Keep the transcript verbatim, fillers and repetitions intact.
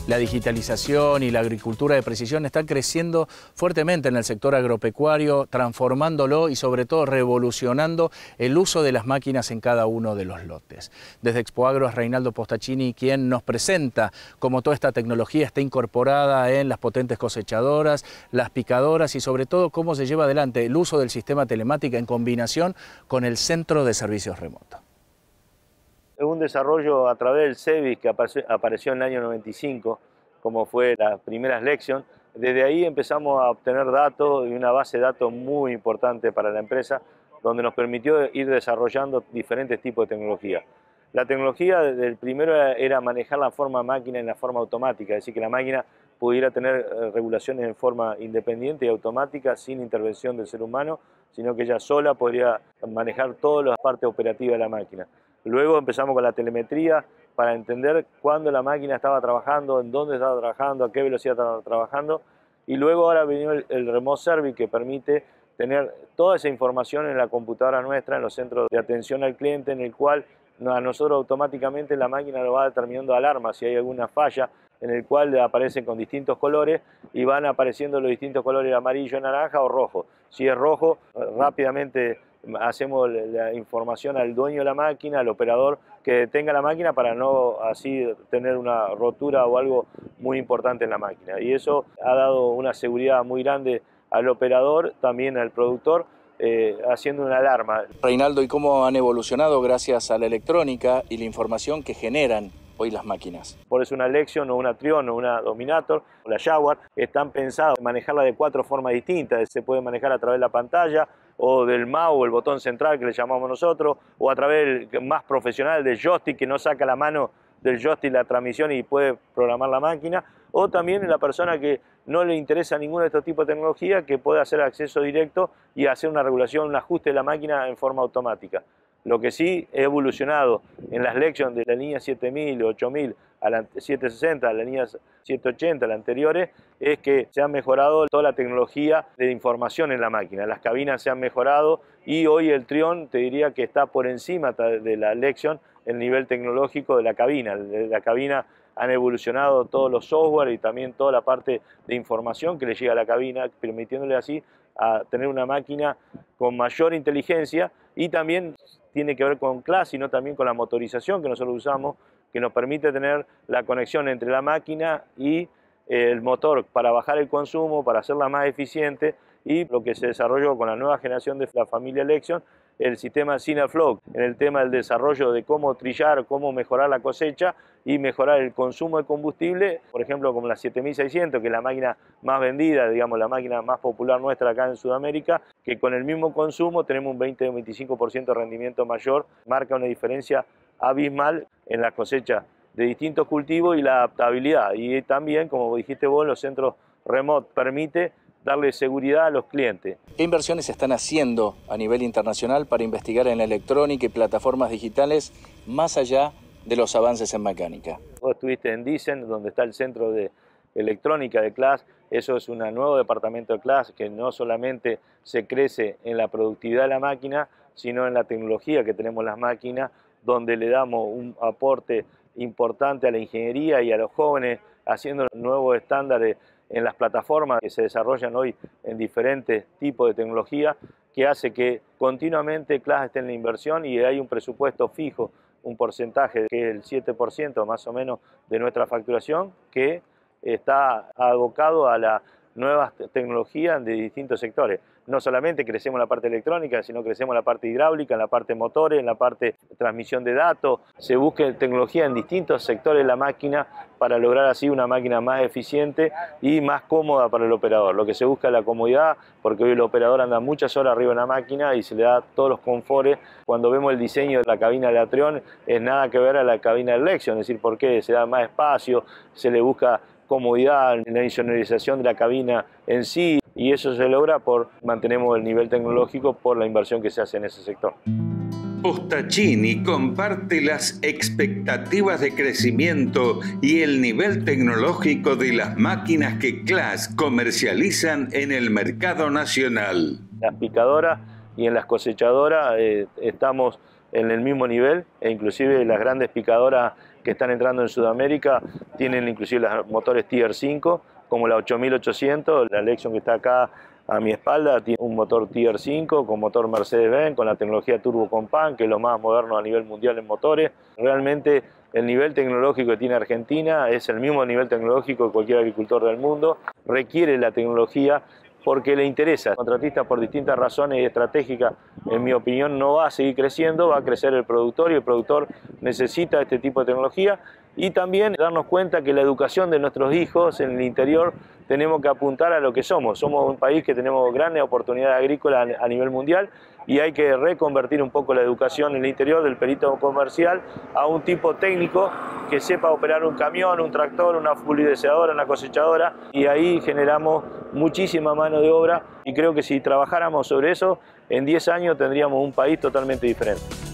La digitalización y la agricultura de precisión están creciendo fuertemente en el sector agropecuario, transformándolo y sobre todo revolucionando el uso de las máquinas en cada uno de los lotes. Desde Expoagro es Reinaldo Postachini quien nos presenta cómo toda esta tecnología está incorporada en las potentes cosechadoras, las picadoras y sobre todo cómo se lleva adelante el uso del sistema telemática en combinación con el Centro de Servicios Remotos. Es un desarrollo a través del CEBIS que apareció en el año noventa y cinco, como fue las primeras Lexion. Desde ahí empezamos a obtener datos y una base de datos muy importante para la empresa, donde nos permitió ir desarrollando diferentes tipos de tecnología. La tecnología del primero era manejar la forma máquina en la forma automática, es decir, que la máquina pudiera tener regulaciones en forma independiente y automática, sin intervención del ser humano, sino que ella sola podría manejar todas las partes operativas de la máquina. Luego empezamos con la telemetría para entender cuándo la máquina estaba trabajando, en dónde estaba trabajando, a qué velocidad estaba trabajando. Y luego ahora vino el, el Remote Service, que permite tener toda esa información en la computadora nuestra, en los centros de atención al cliente, en el cual a nosotros automáticamente la máquina lo va determinando alarma si hay alguna falla, en el cual aparecen con distintos colores y van apareciendo los distintos colores amarillo, naranja o rojo. Si es rojo, rápidamente hacemos la información al dueño de la máquina, al operador que detenga la máquina para no así tener una rotura o algo muy importante en la máquina. Y eso ha dado una seguridad muy grande al operador, también al productor, eh, haciendo una alarma. Reinaldo, ¿y cómo han evolucionado gracias a la electrónica y la información que generan hoy las máquinas? Por eso una Lexion o una Trion o una Dominator o la Jaguar están pensadas en manejarla de cuatro formas distintas. Se puede manejar a través de la pantalla o del mouse o el botón central que le llamamos nosotros, o a través del más profesional del joystick, que no saca la mano del joystick la transmisión y puede programar la máquina, o también la persona que no le interesa ninguno de estos tipos de tecnología, que puede hacer acceso directo y hacer una regulación, un ajuste de la máquina en forma automática. Lo que sí he evolucionado en las Lexion de la línea siete mil, ocho mil a la setecientos sesenta, a la línea setecientos ochenta, las anteriores, es que se ha mejorado toda la tecnología de información en la máquina. Las cabinas se han mejorado y hoy el Trion te diría que está por encima de la Lexion el nivel tecnológico de la cabina. De la cabina han evolucionado todos los software y también toda la parte de información que le llega a la cabina, permitiéndole así a tener una máquina con mayor inteligencia, y también tiene que ver con clase, sino también con la motorización que nosotros usamos, que nos permite tener la conexión entre la máquina y el motor para bajar el consumo, para hacerla más eficiente, y lo que se desarrolló con la nueva generación de la familia Lexion, el sistema Synaflow, en el tema del desarrollo de cómo trillar, cómo mejorar la cosecha y mejorar el consumo de combustible, por ejemplo, como la siete mil seiscientos, que es la máquina más vendida, digamos, la máquina más popular nuestra acá en Sudamérica, que con el mismo consumo tenemos un veinte o veinticinco por ciento de rendimiento mayor, marca una diferencia abismal en la cosecha de distintos cultivos y la adaptabilidad. Y también, como dijiste vos, los centros remote permite darle seguridad a los clientes. ¿Qué inversiones se están haciendo a nivel internacional para investigar en la electrónica y plataformas digitales más allá de los avances en mecánica? Vos estuviste en Dicen, donde está el centro de electrónica de Claas. Eso es un nuevo departamento de Claas que no solamente se crece en la productividad de la máquina, sino en la tecnología que tenemos las máquinas, donde le damos un aporte importante a la ingeniería y a los jóvenes, haciendo nuevos estándares en las plataformas que se desarrollan hoy en diferentes tipos de tecnología, que hace que continuamente Claas esté en la inversión y hay un presupuesto fijo, un porcentaje que es el siete por ciento más o menos de nuestra facturación, que está abocado a las nuevas tecnologías de distintos sectores. No solamente crecemos en la parte electrónica, sino crecemos en la parte hidráulica, en la parte motores, en la parte de transmisión de datos. Se busca tecnología en distintos sectores de la máquina para lograr así una máquina más eficiente y más cómoda para el operador. Lo que se busca es la comodidad, porque hoy el operador anda muchas horas arriba de una máquina y se le da todos los confortes. Cuando vemos el diseño de la cabina de la Trion, es nada que ver a la cabina de Lexion, es decir, porque se da más espacio, se le busca comodidad en la insonorización de la cabina en sí, y eso se logra por mantenemos el nivel tecnológico por la inversión que se hace en ese sector. Postachini comparte las expectativas de crecimiento y el nivel tecnológico de las máquinas que Claas comercializan en el mercado nacional. Las picadoras y en las cosechadoras eh, estamos en el mismo nivel, e inclusive las grandes picadoras que están entrando en Sudamérica tienen inclusive los motores Tier cinco, como la ocho mil ochocientos, la Lexion que está acá a mi espalda tiene un motor Tier cinco con motor Mercedes-Benz, con la tecnología Turbo Compound, que es lo más moderno a nivel mundial en motores. Realmente el nivel tecnológico que tiene Argentina es el mismo nivel tecnológico de cualquier agricultor del mundo. Requiere la tecnología porque le interesa. El contratista, por distintas razones estratégicas, en mi opinión, no va a seguir creciendo, va a crecer el productor y el productor necesita este tipo de tecnología. Y también darnos cuenta que la educación de nuestros hijos en el interior tenemos que apuntar a lo que somos. Somos un país que tenemos grandes oportunidades agrícolas a nivel mundial y hay que reconvertir un poco la educación en el interior del perito comercial a un tipo técnico que sepa operar un camión, un tractor, una pulverizadora, una cosechadora, y ahí generamos muchísima mano de obra y creo que si trabajáramos sobre eso, en diez años tendríamos un país totalmente diferente.